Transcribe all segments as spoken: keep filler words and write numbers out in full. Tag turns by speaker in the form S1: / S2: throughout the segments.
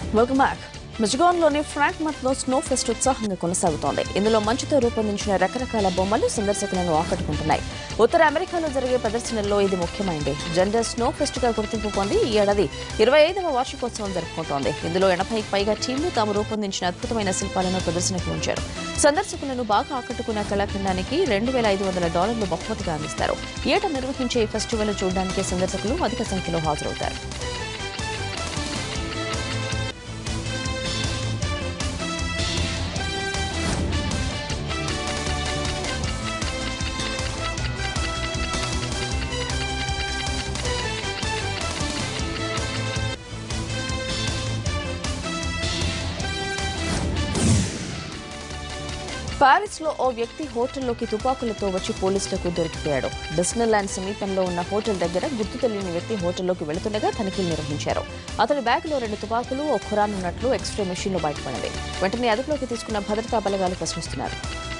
S1: Welcome back. మిచిగాన్లోని ఫ్రాంక్మర్త్లో snow fest ఉత్సాహంగా కొనసాగుతోంది. ఇందులో మంచుతో రూపొందించిన రకరకాల బొమ్మలు సందర్శకులను ఆకట్టుకుంటున్నాయి. ఉత్తర అమెరికాలో జరిగే ప్రదర్శనల్లో ఇది ముఖ్యమైంది. జెండర్ స్నో ఫెస్ట్గా గుర్తింపు పొంది ఈ ఏడాది ఇరవై ఐదవ వార్షికోత్సవం జరుపుకుంటోంది. ఇందులో ఎనభైకి పైగా టీంలు తాము రూపొందించిన అద్భుతమైన శిల్పాలను ప్రదర్శనకు ఉంచారు. సందర్శకులను బాగా ఆకట్టుకున్న కళాఖండానికి రెండు వేల ఐదు వందల డాలర్లు బహుమతిగా అందిస్తారు. ఏటా నిర్వహించే ఈ ఫెస్టివల్ చూడడానికి సందర్శకులు అధిక సంఖ్యలో హాజరవుతారు. పారిస్ లో ఓ వ్యక్తి హోటల్లోకి తుపాకులతో వచ్చి పోలీసులకు దొరికిపోయాడు. డిస్నీల్యాండ్ సమీపంలో ఉన్న హోటల్ దగ్గర గుర్తు తెలియని వ్యక్తి హోటల్లోకి వెళుతుండగా తనిఖీలు నిర్వహించారు. అతడి బ్యాగ్ లో రెండు తుపాకులు, ఓ ఖురాన్ ఉన్నట్లు ఎక్స్రే మెషిన్ లో బయటపడింది. వెంటనే అదుపులోకి తీసుకున్న భద్రతా బలగాలు ప్రశ్నిస్తున్నారు.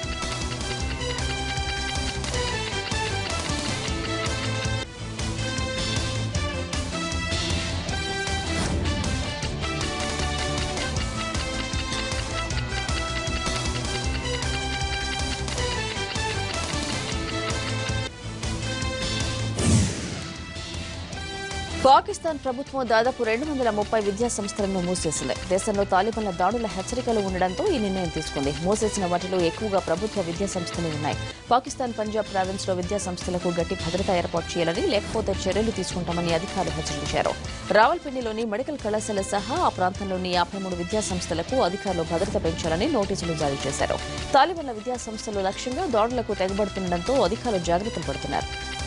S1: పాకిస్తాన్ ప్రభుత్వం దాదాపు రెండు వందల ముప్పై విద్యా సంస్థలను మూసేసింది. దేశంలో తాలిబాన్ల దాడుల హెచ్చరికలు ఉండడంతో ఈ నిర్ణయం తీసుకుంది. మూసేసిన వాటిలో ఎక్కువగా ప్రభుత్వ విద్యా సంస్థలు ఉన్నాయి. పాకిస్తాన్ పంజాబ్ ప్రావిన్స్ లో విద్యా సంస్థలకు గట్టి భద్రత ఏర్పాటు చేయాలని, లేకపోతే చర్యలు తీసుకుంటామని అధికారులు హెచ్చరించారు. రావల్పిండిలోని మెడికల్ కళాశాల సహా ఆ ప్రాంతంలోని యాభై మూడు విద్యా సంస్థలకు అధికారులు భద్రత పెంచాలని నోటీసులు జారీ చేశారు. తాలిబాన్ల విద్యా సంస్థలు లక్ష్యంగా దాడులకు తెగబడుతుండటంతో అధికారులు జాగ్రత్తలు పడుతున్నారు.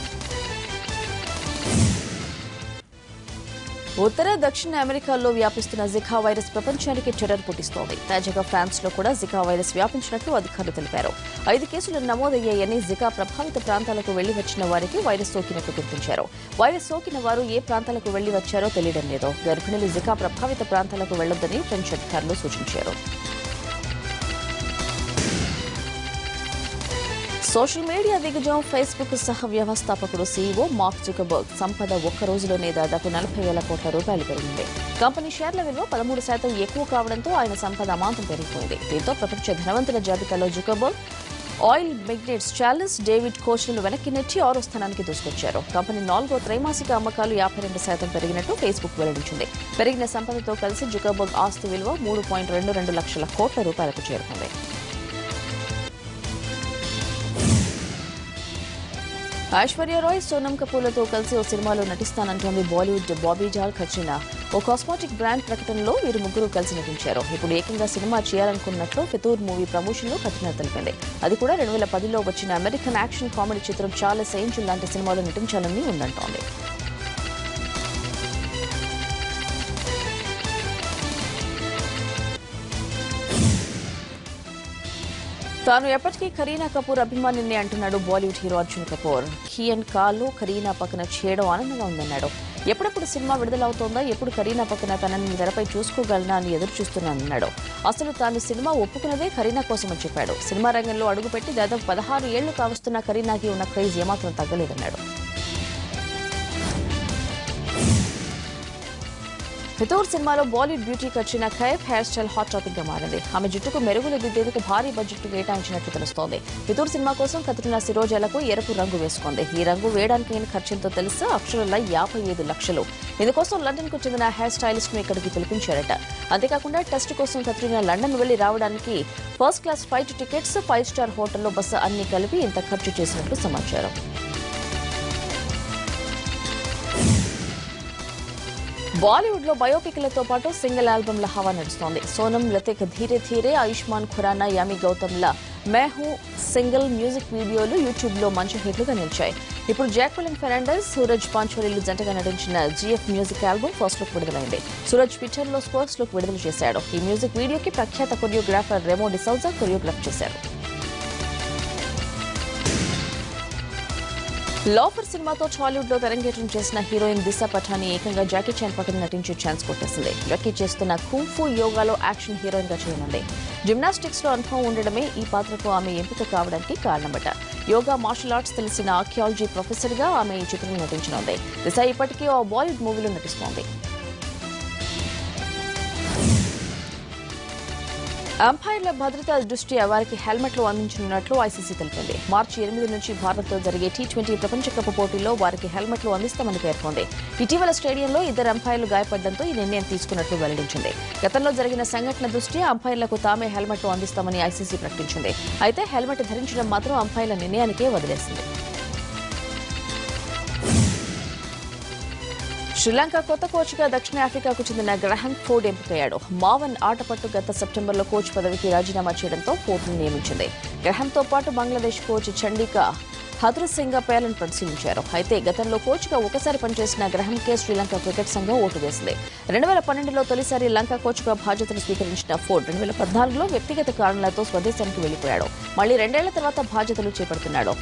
S1: ఉత్తర దక్షిణ అమెరికాలో వ్యాపిస్తున్న జికా వైరస్ ప్రపంచానికి టెర్రర్ పుట్టిస్తోంది. తాజాగా ఫ్రాన్స్ లో కూడా జికా వైరస్ వ్యాపించినట్లు అధికారులు తెలిపారు. ఐదు కేసులు నమోదయ్యాయని, జికా ప్రభావిత ప్రాంతాలకు వెళ్లి వచ్చిన వారికి వైరస్ సోకినట్లు గుర్తించారు. వైరస్ సోకిన వారు ఏ ప్రాంతాలకు వెళ్లి వచ్చారో తెలియడం లేదు. గర్భిణులు జికా ప్రభావిత ప్రాంతాలకు వెళ్లొద్దని ఫ్రెంచ్ అధికారులు సూచించారు. సోషల్ మీడియా దిగ్గజం ఫేస్బుక్ సహ వ్యవస్థాపకుడు సీఈఓ మార్క్ జుకర్బర్గ్ సంపద ఒక్క రోజులోనే దాదాపు నలభై వేల కోట్ల రూపాయలు పెరిగింది. కంపెనీ షేర్ల విలువ పదమూడు శాతం ఎక్కువ కావడంతో ఆయన సంపద అమాంతం పెరిగిపోయింది. దీంతో ప్రపంచ ధనవంతుల జాబితాలో Zuckerberg oil magnates Charles David కోచ్లను వెనక్కి నెట్టి ఆరో స్థానానికి దూసుకొచ్చారు. కంపెనీ నాలుగో త్రైమాసిక అమ్మకాలు యాభై రెండు శాతం పెరిగినట్టు ఫేస్బుక్ వెల్లడించింది. పెరిగిన సంపదతో కలిసి జుకర్బర్గ్ ఆస్తి విలువ మూడు పాయింట్ రెండు రెండు లక్షల కోట్ల రూపాయలకు చేరుకుంది. ఐశ్వర్య రాయ్ సోనమ్ కపూర్లతో కలిసి ఓ సినిమాలో నటిస్తానంటోంది బాలీవుడ్ బాబీ జాల్ కట్రినా. ఓ కాస్మెటిక్ బ్రాండ్ ప్రకటనలో వీరు ముగ్గురు కలిసి నటించారు. ఇప్పుడు ఏకంగా సినిమా చేయాలనుకున్నట్లు ఫితూర్ మూవీ ప్రమోషన్ లో కట్రినా తెలిపింది. అది కూడా రెండు వేల పదిలో వచ్చిన అమెరికన్ యాక్షన్ కామెడీ చిత్రం చార్లెస్ ఏంజెల్ లాంటి సినిమాలో నటించాలని ఉందంటోంది. తాను ఎప్పటికీ కరీనా కపూర్ అభిమానిని అంటున్నాడు Bollywood hero Arjun Kapoor. Ki and కాలో కరీనా పక్కన చేయడం ఆనందంగా ఉందన్నాడు. ఎప్పుడెప్పుడు సినిమా విడుదలవుతోందా, ఎప్పుడు కరీనా పక్కన తనని తెరపై చూసుకోగలనా అని ఎదురు చూస్తున్నానన్నాడు. అసలు తాను సినిమా ఒప్పుకున్నదే కరీనా కోసమని చెప్పాడు. సినిమా రంగంలో అడుగుపెట్టి దాదాపు పదహారు ఏళ్లు కావస్తున్న కరీనాకి ఉన్న క్రేజ్ ఏమాత్రం తగ్గలేదన్నాడు. ఫితూర్ సినిమాలో Bollywood beauty Katrina Kaif hair style hot topic గా మారింది. ఆమె జుట్టుకు మెరుగులు దిద్దేందుకు భారీ బడ్జెట్ కేటాయించినట్లు తెలుస్తోంది. ఫితూర్ సినిమా కోసం కత్రినా సిరోజాలకు ఎరుపు రంగు వేసుకుంది. ఈ రంగు వేయడానికి అయిన ఖర్చుతో తెలిసి అక్షరాల యాభై ఐదు లక్షలు. ఇందుకోసం లండన్ కు చెందిన హెయిర్ స్టైలిస్ట్ ను ఇక్కడికి పిలిపించారట. అంతేకాకుండా టెస్ట్ కోసం కత్రినా లండన్ వెళ్లి రావడానికి first class flight tickets, five star హోటల్లో బస్సు అన్ని కలిపి ఇంత ఖర్చు చేసినట్లు సమాచారం. బాలీవుడ్ లో బయోపిక్లతో పాటు సింగిల్ ఆల్బమ్ల హవా నడుస్తోంది. సోనం లతిక్ ధీరే ధీరే, ఆయుష్మాన్ ఖురానా, యామి గౌతమ్ల మే హూ సింగిల్ మ్యూజిక్ వీడియోలు యూట్యూబ్ లో మంచి హిట్లుగా నిలిచాయి. ఇప్పుడు జాక్వెలిన్ ఫెర్నాండెస్, సూరజ్ పాంచోలీలు జంటగా నటించిన GF music album first look విడుదలైంది. సూరజ్ ట్విట్టర్ లో ఫస్ట్ లుక్ విడుదల చేశాడు. ఈ మ్యూజిక్ వీడియోకి ప్రఖ్యాత కొరియోగ్రాఫర్ రెమో డిసౌజా కొరియోగ్రాఫ్ చేశారు. లోఫర్ సినిమాతో టాలీవుడ్ లో తెరంగేట్రం చేసిన హీరోయిన్ దిశా పఠాని ఏకంగా జాకీ చాన్ పక్కన నటించే ఛాన్స్ కొట్టేసింది. జాకీ చేస్తున్న కుంఫు యోగాలో యాక్షన్ హీరోయిన్ గా చేయనుంది. జిమ్నాస్టిక్స్ లో అనుభవం ఉండడమే ఈ పాత్రకు ఆమె ఎంపిక కావడానికి కారణమట. యోగా మార్షల్ ఆర్ట్స్ తెలిసిన ఆర్కియాలజీ ప్రొఫెసర్ గా ఆమె ఈ చిత్రంలో నటించనుంది. దిశా ఇప్పటికీ ఓ బాలీవుడ్ మూవీలో నటిస్తోంది. అంపైర్ల భద్రతా దృష్ట్యా వారికి హెల్మెట్లు అందించనున్నట్లు ఐసీసీ తెలిపింది. మార్చి ఎనిమిది నుంచి భారత్తో జరిగే టీ ట్వంటీ ప్రపంచ కప్ పోటీల్లో వారికి హెల్మెట్లు అందిస్తామని పేర్కొంది. ఇటీవల స్టేడియంలో ఇద్దరు అంపైర్లు గాయపడడంతో ఈ నిర్ణయం తీసుకున్నట్లు వెల్లడించింది. గతంలో జరిగిన సంఘటన దృష్ట్యా అంపైర్లకు తామే హెల్మెట్లు అందిస్తామని ఐసీసీ ప్రకటించింది. అయితే హెల్మెట్ ధరించడం మాత్రం అంపైర్ల నిర్ణయానికే వదిలేసింది. శ్రీలంక కొత్త కోచ్గా దక్షిణాఫ్రికాకు చెందిన గ్రహం ఫోర్డ్ ఎంపికయ్యాడు. మావన్ ఆటపట్టు గత సెప్టెంబర్లో కోచ్ పదవికి రాజీనామా చేయడంతో ఫోర్డ్ను నియమించింది. గ్రహంతో పాటు బంగ్లాదేశ్ కోచ్ చండికా హథురుసింగ పేర్లను పరిశీలించారు. అయితే గతంలో కోచ్గా ఒకసారి పనిచేసిన గ్రహంకే శ్రీలంక క్రికెట్ సంఘం ఓటు వేసింది. రెండు వేల పన్నెండులో తొలిసారి లంక కోచ్గా బాధ్యతలు స్వీకరించిన ఫోర్డ్ రెండు వేల పద్నాలుగులో వ్యక్తిగత కారణాలతో స్వదేశానికి వెళ్లిపోయాడు. మళ్లీ రెండేళ్ల తర్వాత బాధ్యతలు చేపడుతున్నాడు.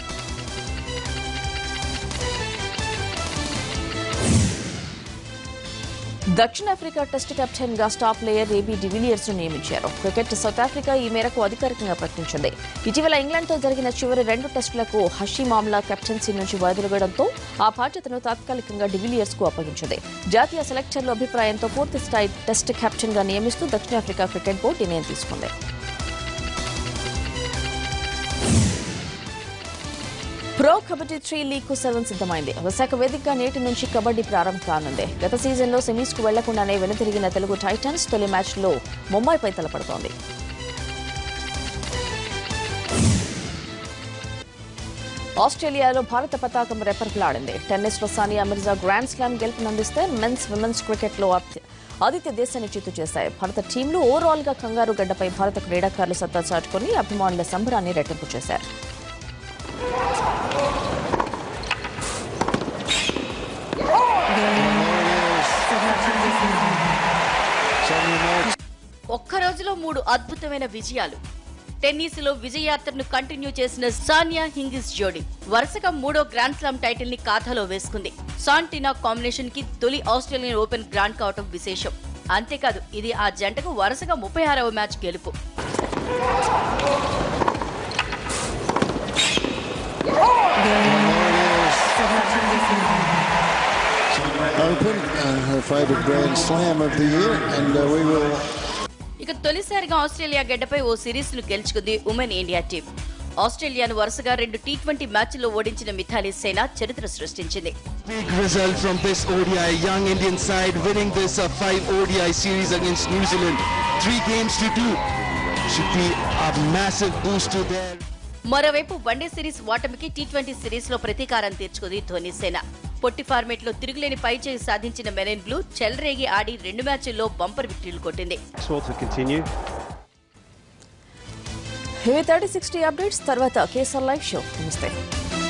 S1: దక్షిణాఫ్రికా టెస్ట్ కెప్టెన్ గా స్టార్ ప్లేయర్ ఏబీ డివిలియర్స్ ను నియమించారు. క్రికెట్ సౌత్ ఆఫ్రికా ఈ మేరకు అధికారికంగా ప్రకటించింది. ఇటీవల ఇంగ్లాండ్తో జరిగిన చివరి రెండు టెస్టులకు హషీ మామ్లా కెప్టెన్సీ నుంచి వైదొలగడంతో ఆ బాధ్యతను తాత్కాలికంగా డివిలియర్స్ కు అప్పగించింది. జాతీయ సెలెక్టర్ల అభిప్రాయంతో పూర్తి స్థాయి టెస్ట్ కెప్టెన్ గా నియమిస్తూ దక్షిణాఫ్రికా క్రికెట్ బోర్డు నిర్ణయం తీసుకుంది. ప్రో కబడ్డీ త్రీ లీగ్ కు సర్వం సిద్దమైంది. విశాఖ వేదికగా నేటి నుంచి కబడ్డీ ప్రారంభం కానుంది. గత సీజన్లో సెమీస్ కు వెళ్లకుండానే వెనుతిరిగిన తెలుగు టైటన్స్ తొలి మ్యాచ్లో ముంబైపై తలపడుతోంది. ఆస్ట్రేలియాలో భారత పతాకం రెపరెపలాడింది. టెన్నిస్ లో సానియా మిర్జా గ్రాండ్ స్లామ్ గెలుపునందిస్తే మెన్స్ విమెన్స్ క్రికెట్ లో ఆదిత్య దేశాన్ని చిత్తు చేశాయి. భారత టీంలు ఓవరాల్ గా కంగారు గడ్డపై భారత క్రీడాకారులు సత్తా చాటుకుని అభిమానుల సంబరాన్ని రెట్టింపు చేశారు.
S2: ఒక్క రోజులో మూడు అద్భుతమైన విజయాలు. టెన్నిస్లో విజయయాత్రను కంటిన్యూ చేసిన సానియా హింగిస్ జోడీ వరుసగా మూడో గ్రాండ్ స్లామ్ టైటిల్ ని ఖాతాలో వేసుకుంది. సాంటినా కాంబినేషన్ కి తొలి ఆస్ట్రేలియన్ ఓపెన్ గ్రాండ్ కావటం విశేషం. అంతేకాదు ఇది ఆ జంటకు వరుసగా ముప్పై ఆరవ మ్యాచ్ గెలుపు.
S3: Open, uh, her favourite Grand Slam of the year, and uh, we will.
S2: ఇక తొలిసారిగా ఆస్ట్రేలియా గడ్డపై ఓ సిరీస్ ను గెలుచుకుంది ఉమెన్ ఇండియా టీం. ఆస్ట్రేలియాను వరుసగా రెండు టీ ట్వంటీ మ్యాచ్ల్లో ఓడించిన మిథాలీ సేన చరిత్ర సృష్టించింది.
S4: Big result from this O D I young Indian side winning this uh, five O D I series against New Zealand. Three games to two should be a massive boost to their.
S2: మరోవైపు one day series ఓటమికి T twenty series లో ప్రతీకారం తీర్చుకుంది ధోనీ సేన. పొట్టి format లో తిరుగులేని పైచేయి సాధించిన marine blue చెలరేగి ఆడి రెండు మ్యాచ్ల్లో బంపర్ విక్టరీలు కొట్టింది.
S1: థర్టీ సిక్స్టీ అప్డేట్స్ తర్వాత కేసర్ లైవ్ షో. నమస్తే.